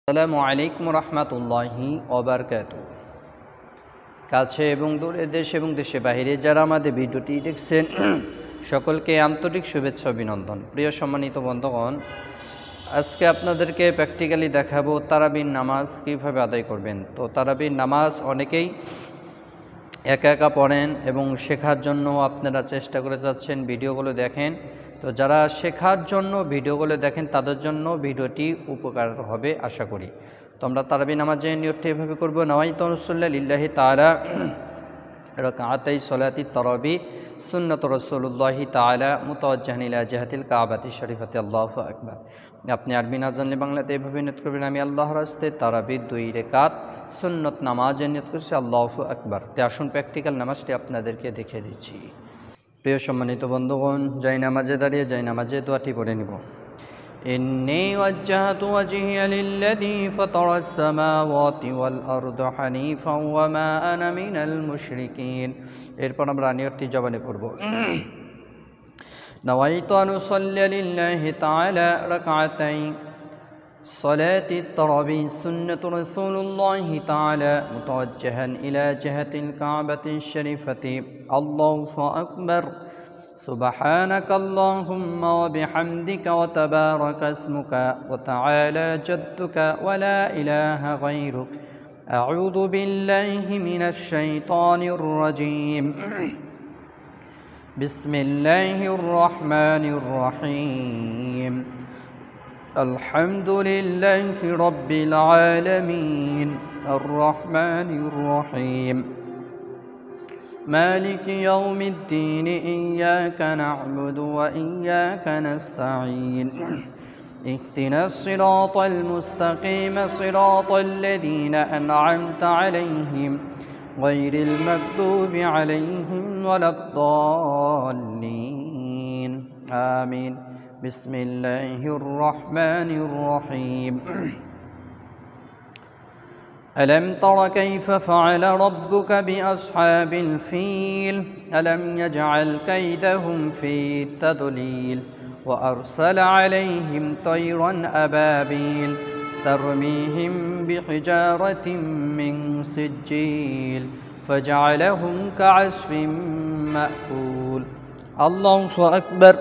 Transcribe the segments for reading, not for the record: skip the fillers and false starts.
আসসালামু আলাইকুম রহমতুল্লাহি ওবারকাতুহু। কাছে এবং দূরে, দেশ এবং দেশের বাইরে যারা আমাদের ভিডিওটি দেখছেন সকলকে আন্তরিক শুভেচ্ছা অভিনন্দন। প্রিয় সম্মানিত বন্ধুগণ, আজকে আপনাদেরকে প্র্যাকটিক্যালি দেখাবো তারাবির নামাজ কীভাবে আদায় করবেন। তো তারাবির নামাজ অনেকেই একা একা পড়েন এবং শেখার জন্য আপনারা চেষ্টা করে যাচ্ছেন, ভিডিওগুলো দেখেন। তো যারা শেখার জন্য ভিডিওগুলো দেখেন তাদের জন্য ভিডিওটি উপকার হবে আশা করি। তো আমরা তারাবি নামাজের নিয়তটি এভাবে করব। নাওয়াইতু আনুসাল্লি লিল্লাহি তাআলা রাকাতাই সলাতি তারাবি সুন্নাত রাসূলুল্লাহি তাআলা মুতাওয়াজ্জিহান ইলা জিহাতিল কাবাতি শরীফাতি। আল্লাহু আকবার। আপনি আরবি না জানলে বাংলাতে এভাবে নিয়ত করবেন, আমি আল্লাহর রাস্তে তারাবি 2 রাকাত সুন্নত নামাজের নিয়ত করছি। আল্লাহু আকবার। তে আসুন প্র্যাকটিক্যাল নামাজটি আপনাদেরকে দেখিয়ে দিচ্ছি। প্রিয় সম্মানিত বন্ধুগণ, যাই নামাজে দাঁড়িয়ে যাই নামাজে দোয়াটি পড়ে নিব। ইন্নী ওয়াজ্জাহতু ওয়াজহিয়া লিল্লাযী ফাতারাস সামাওয়াতি ওয়াল আরদা হানিফাও ওয়া মা আনা মিনাল মুশরিকিন। এরপর আমরা নিয়তটি জবানে পড়ব। নাওয়াইতু আন উসাল্লি লিল্লাহি তাআলা রাকাতাই صلاة التراويح سنة رسول الله تعالى متوجها إلى جهة الكعبة الشريفة. الله أكبر. سبحانك اللهم وبحمدك وتبارك اسمك وتعالى جدك ولا إله غيرك. أعوذ بالله من الشيطان الرجيم. بسم الله الرحمن الرحيم. الحمد لله رب العالمين الرحمن الرحيم مالك يوم الدين إياك نعبد وإياك نستعين اهدنا الصراط المستقيم صراط الذين أنعمت عليهم غير المغضوب عليهم ولا الضالين آمين. بسم الله الرحمن الرحيم. ألم تر كيف فعل ربك بأصحاب الفيل ألم يجعل كيدهم في تضليل وأرسل عليهم طيرا أبابيل ترميهم بحجارة من سجيل فجعلهم كعصف مأكول. الله أكبر.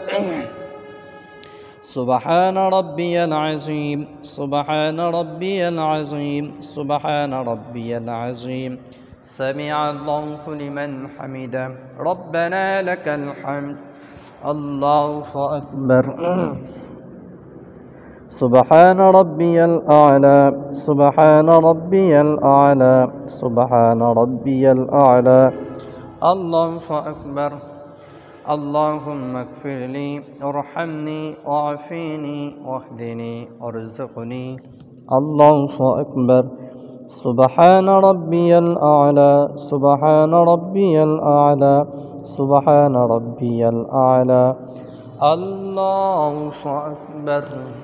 سبحان ربي العظيم سبحان ربي العظيم سبحان ربي العظيم. سمع الله لمن حمده ربنا لك الحمد. الله أكبر. سبحان ربي الأعلى سبحان ربي الأعلى سبحان ربي الأعلى. الله أكبر. اللهم اغفر لي وارحمني واعافني واهدني وارزقني. الله أكبر. سبحان ربي الأعلى سبحان ربي الأعلى سبحان ربي الأعلى. الله أكبر.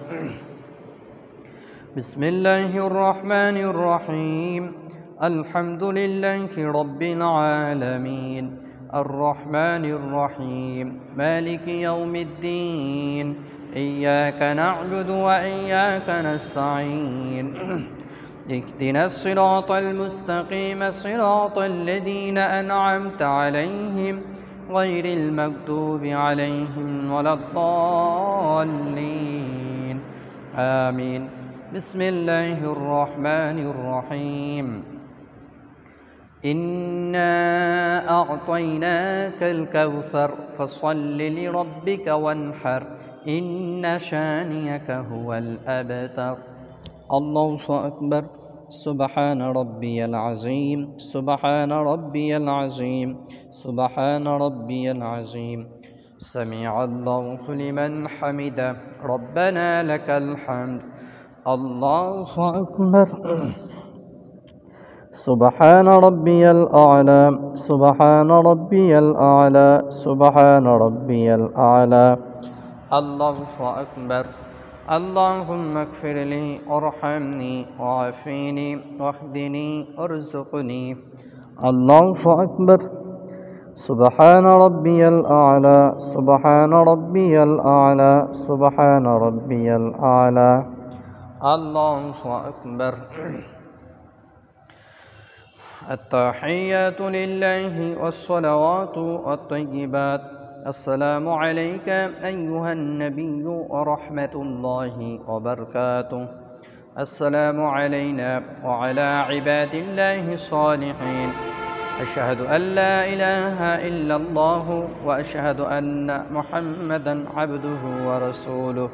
بسم الله الرحمن الرحيم. الحمد لله رب العالمين الرحمن الرحيم مالك يوم الدين إياك نعبد وإياك نستعين اهدنا الصراط المستقيم صراط الذين أنعمت عليهم غير المغضوب عليهم ولا الضالين آمين. بسم الله الرحمن الرحيم. إنا أعطيناك الكوثر فصل لربك وانحر إن شانئك هو الأبتر. الله أكبر. سبحان ربي العظيم سبحان ربي العظيم سبحان ربي العظيم. سمع الله لمن حمده ربنا لك الحمد. الله أكبر. سبحان ربي الأعلى سبحان ربي الأعلى سبحان ربي الأعلى. الله أكبر. اللهم اغفر لي وارحمني وعافني واهدني وارزقني. الله أكبر. سبحان ربي الأعلى سبحان ربي الأعلى سبحان ربي الأعلى. الله أكبر. التحيات لله والصلوات والطيبات. السلام عليك أيها النبي ورحمة الله وبركاته. السلام علينا وعلى عباد الله الصالحين. أشهد أن لا إله إلا الله وأشهد أن محمدا عبده ورسوله.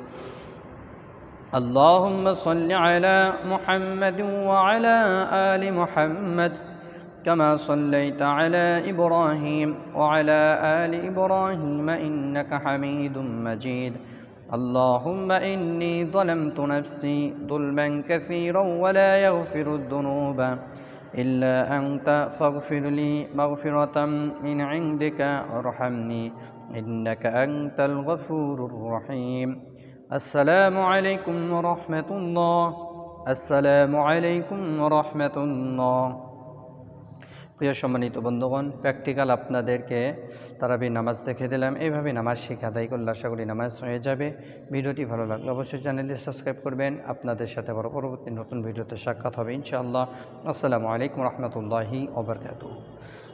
اللهم صل على محمد وعلى آل محمد كما صليت على إبراهيم وعلى آل إبراهيم إنك حميد مجيد. اللهم إني ظلمت نفسي ظلما كثيرا ولا يغفر الذنوب إلا أنت فاغفر لي مغفرة من عندك وارحمني إنك أنت الغفور الرحيم. السلام عليكم ورحمة الله. السلام عليكم ورحمة الله. প্রিয় সম্মানিত বন্ধুগণ, প্র্যাকটিক্যাল আপনাদেরকে তারাবির নামাজ দেখে দিলাম। এইভাবে নামাজ শিখা আদায় করলে আশা করি নামাজ হয়ে যাবে। ভিডিওটি ভালো লাগলে অবশ্যই চ্যানেলটি সাবস্ক্রাইব করবেন। আপনাদের সাথে আবার পরবর্তী নতুন ভিডিওতে সাক্ষাৎ হবে ইনশাআল্লাহ। আসসালামু আলাইকুম রহমতুল্লাহি ওয়া বারাকাতুহু।